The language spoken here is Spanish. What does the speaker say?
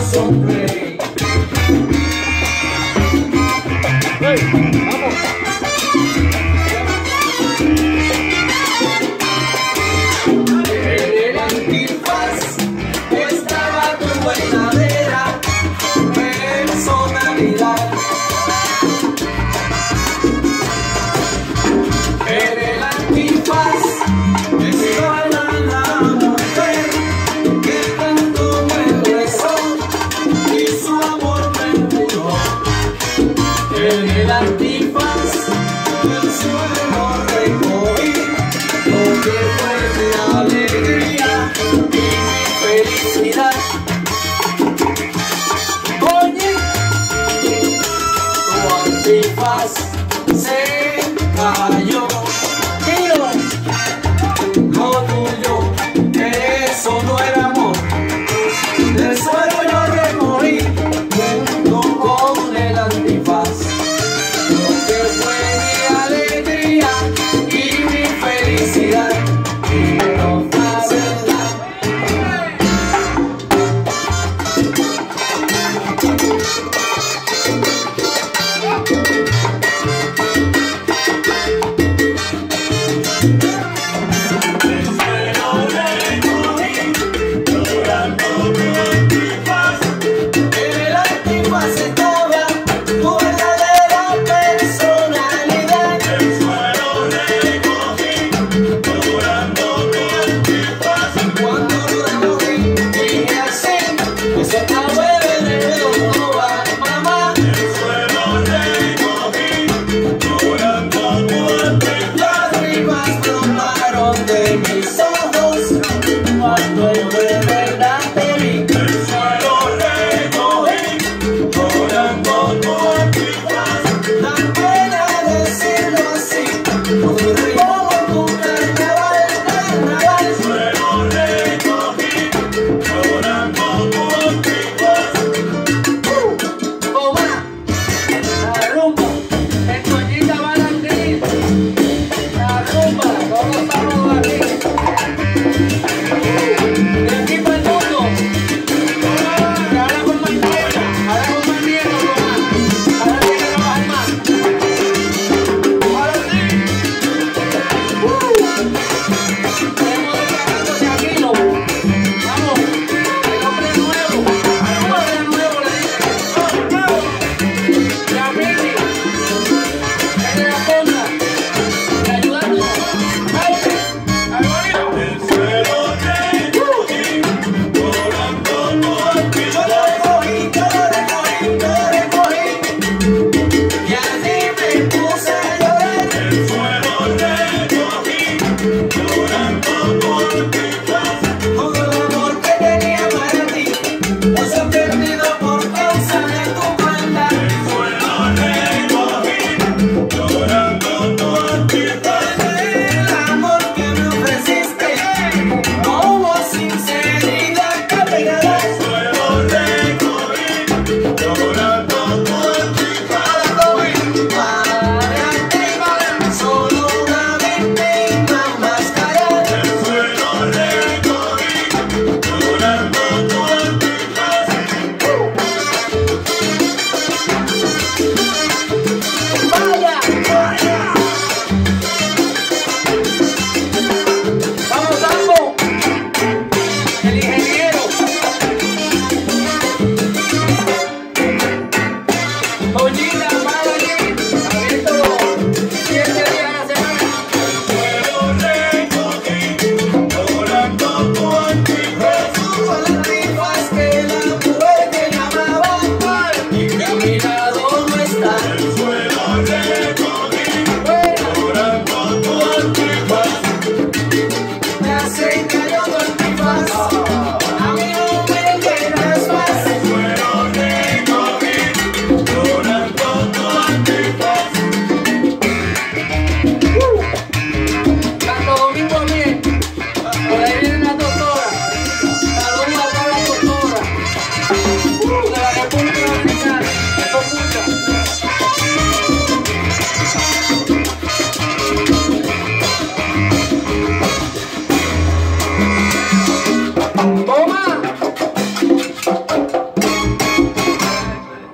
sonreí. ¡Hey! ¡Vamos! En el antifaz estaba tu verdadera personalidad. En el antifaz estaba la mujer que tanto me besó y su amor me juró. En el antifaz del suelo recogí lo que fue mi alegría y mi felicidad. Oye, tu antifaz se cayó. Lo tuyo, eso no era amor. Del suelo yo recogí junto con el antifaz lo que fue mi alegría y mi felicidad. Y no pasa nada. Cuando lo recogí, dije así, eso acabó.